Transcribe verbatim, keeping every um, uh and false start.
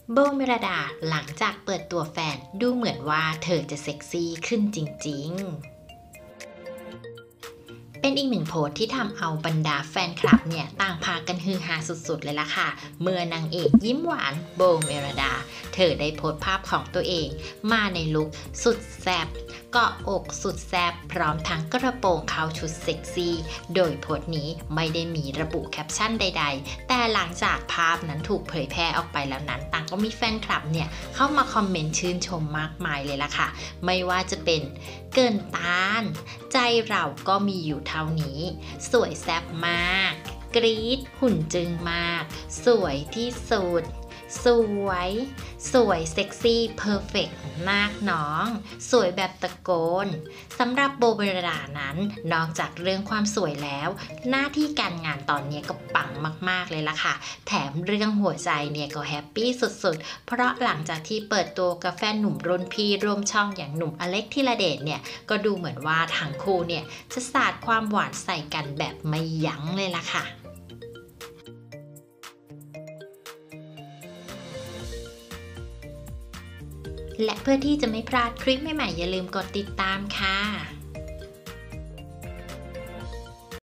โบเมลดาหลังจากเปิดตัวแฟนดูเหมือนว่าเธอจะเซ็กซี่ขึ้นจริงๆ เป็นอีกหนึ่งโพสต์ที่ทำเอาบรรดาแฟนคลับเนี่ยต่างพากันฮือฮาสุดๆเลยล่ะค่ะเมื่อนางเอกยิ้มหวานโบเมลดาเธอได้โพสต์ภาพของตัวเองมาในลุคสุดแซ่บเกาะอกสุดแซ่บพร้อมทั้งกระโปรงเข้าชุดเซ็กซี่โดยโพสต์นี้ไม่ได้มีระบุแคปชั่นใดๆแต่หลังจากภาพนั้นถูกเผยแพร่ออกไปแล้วนั้นต่างก็มีแฟนคลับเนี่ยเข้ามาคอมเมนต์ชื่นชมมากมายเลยล่ะค่ะไม่ว่าจะเป็นเกินต้านใจเราก็มีอยู่เท่านี้สวยแซ่บมากกรี๊ดหุ่นจึงมากสวยที่สุดสวยสวยเซ็กซี่เพอร์เฟกต์มากน้องสวยแบบตะโกนสำหรับโบเบลดานั้นนอกจากเรื่องความสวยแล้วหน้าที่การงานตอนนี้ก็ปังมากๆเลยล่ะค่ะแถมเรื่องหัวใจเนี่ยก็แฮปปี้สุดๆเพราะหลังจากที่เปิดตัวกับแฟนหนุ่มรุ่นพี่ร่วมช่องอย่างหนุ่มอเล็กธีรเดชเนี่ยก็ดูเหมือนว่าทั้งคู่เนี่ยจะสาดความหวานใส่กันแบบไม่ยั้งเลยล่ะค่ะและเพื่อที่จะไม่พลาดคลิปใหม่ๆอย่าลืมกดติดตามค่ะ